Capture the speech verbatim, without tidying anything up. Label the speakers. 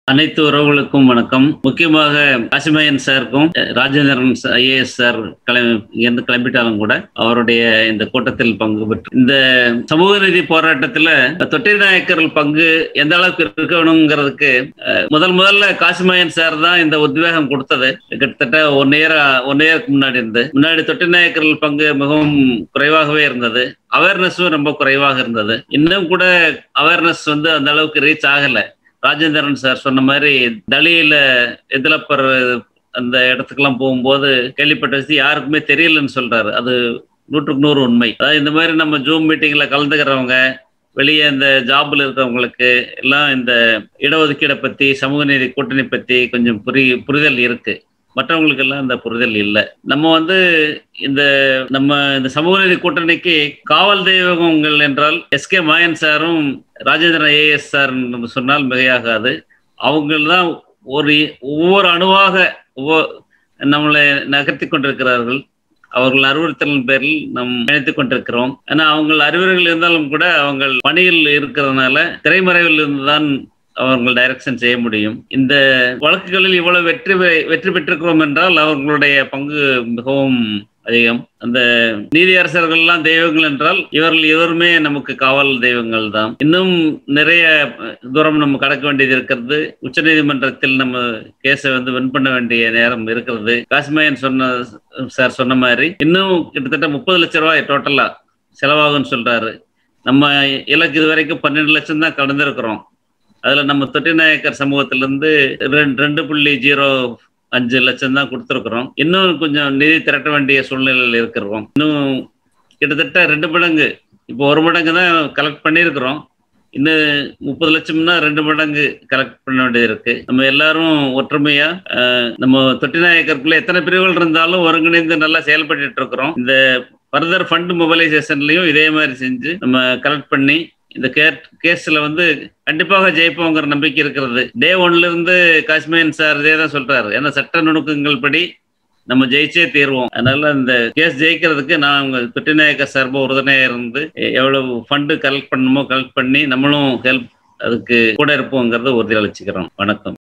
Speaker 1: அனைத்து உறவுகளுக்கும் வணக்கம். முக்கியமாக காசிமயன் சாருக்கும் ராஜேந்திரன் ஐஏஎஸ் சார் இங்கிருந்து கிளம்பிட்டாலும் கூட அவருடைய இந்த கூட்டத்தில் பங்கு பெற்று இந்த சமூக நீதி போராட்டத்தில் தொட்டிநாயக்கர்கள் பங்கு எந்த அளவுக்கு இருக்கணுங்கிறதுக்கு முதல் முதல்ல காசிமயன் சார் தான் இந்த உத்வேகம் கொடுத்தது. கிட்டத்தட்ட ஒன் இயர் ஒன் இயருக்கு முன்னாடி இருந்து முன்னாடி தொட்டிநாயக்கர்கள் பங்கு மிகவும் குறைவாகவே இருந்தது. அவேர்னஸும் ரொம்ப குறைவாக இருந்தது. இன்னும் கூட அவேர்னஸ் வந்து அந்த அளவுக்கு ரீச் ஆகல. ராஜேந்திரன் சார் சொன்ன மாதிரி டலியில எதிலப்பர் அந்த இடத்துக்கெல்லாம் போகும்போது கேள்விப்பட்ட விஷயம் யாருக்குமே தெரியலன்னு சொல்றாரு. அது நூற்றுக்கு நூறு உண்மை. அதாவது இந்த மாதிரி நம்ம ஜூம் மீட்டிங்ல கலந்துக்கிறவங்க, வெளியே இந்த ஜாப்ல இருக்கிறவங்களுக்கு எல்லாம் இந்த இடஒதுக்கீடை பத்தி, சமூக நீதி கூட்டணி பத்தி கொஞ்சம் புரி புரிதல் இருக்கு. மற்றவங்களுக்கு எல்லாம் இந்த புரிதல் இல்லை. நம்ம வந்து இந்த நம்ம இந்த சமூக நீதி கூட்டணிக்கு காவல் தெய்வங்கள் என்றால் எஸ் கே மாயன் சாரும் ராஜேந்திரன் ஐஏஎஸ் சார் சொன்னால் மிகையாகாது. அவங்க தான் ஒரு ஒவ்வொரு அணுவாக ஒவ்வொரு நம்மளை நகர்த்தி கொண்டிருக்கிறார்கள். அவர்கள் அறிவுறுத்தலின் பேரில் நம் நினைத்துக் கொண்டிருக்கிறோம். ஆனா அவங்க அறிவுரைகள் இருந்தாலும் கூட அவங்க பணியில் இருக்கிறதுனால திரைமறைவில் இருந்துதான் அவர்கள் டைரக்ஷன் செய்ய முடியும். இந்த வழக்குகளில் இவ்வளவு வெற்றி வெற்றி பெற்றிருக்கிறோம் என்றால் அவர்களுடைய பங்கு மிகவும் அதிகம். அந்த நீதியரசர்கள் எல்லாம் தெய்வங்கள் என்றால் இவர்கள் எவருமே நமக்கு காவல் தெய்வங்கள் தான். இன்னும் நிறைய தூரம் நம்ம கடக்க வேண்டியது இருக்கிறது. உச்ச நீதிமன்றத்தில் நம்ம கேஸை வந்து வின் பண்ண வேண்டிய நேரம் இருக்கிறது. காசிமயன் சொன்ன சார் சொன்ன மாதிரி இன்னும் கிட்டத்தட்ட முப்பது லட்சம் ரூபாய் டோட்டலா செலவாகும்னு சொல்றாரு. நம்ம இலக்கு இது வரைக்கும் பன்னெண்டு லட்சம் தான் கடந்திருக்கிறோம். அதுல நம்ம தொட்டிநாயக்கர் சமூகத்திலிருந்து ரெண்டு ரெண்டு புள்ளி ஜீரோ அஞ்சு லட்சம் தான் கொடுத்துருக்குறோம். இன்னும் கொஞ்சம் நிதி திரட்ட வேண்டிய சூழ்நிலையில் இருக்கிறோம். இன்னும் கிட்டத்தட்ட ரெண்டு மடங்கு, இப்போ ஒரு மடங்கு தான் கலெக்ட் பண்ணியிருக்கிறோம். இன்னும் முப்பது லட்சம்னா ரெண்டு மடங்கு கலெக்ட் பண்ண வேண்டியது இருக்கு. நம்ம எல்லாரும் ஒற்றுமையா நம்ம தொட்டிநாயக்கருக்குள்ள எத்தனை பிரிவுகள் இருந்தாலும் ஒருங்கிணைந்து நல்லா செயல்பட்டு இருக்கிறோம். இந்த ஃபர்தர் ஃபண்ட் மொபைலைசேஷன்லயும் இதே மாதிரி செஞ்சு நம்ம கலெக்ட் பண்ணி இந்த கேஸ்ல வந்து கண்டிப்பாக ஜெயிப்போங்கிற நம்பிக்கை இருக்கிறது. டே ஒன்ல இருந்து காசிமயன் சார் இதே தான் சொல்றாரு. ஏன்னா சட்ட நுணுக்கங்கள் படி நம்ம ஜெயிச்சே தீர்வோம். அதனால இந்த கேஸ் ஜெயிக்கிறதுக்கு நான் உங்க தொட்டிநாயக்கர் சார்பா உறுதுணையா இருந்து எவ்வளவு ஃபண்டு கலெக்ட் பண்ணணுமோ கலெக்ட் பண்ணி நம்மளும் ஹெல்ப் அதுக்கு கூட இருப்போங்கிறத உறுதி அளிச்சுக்கிறோம். வணக்கம்.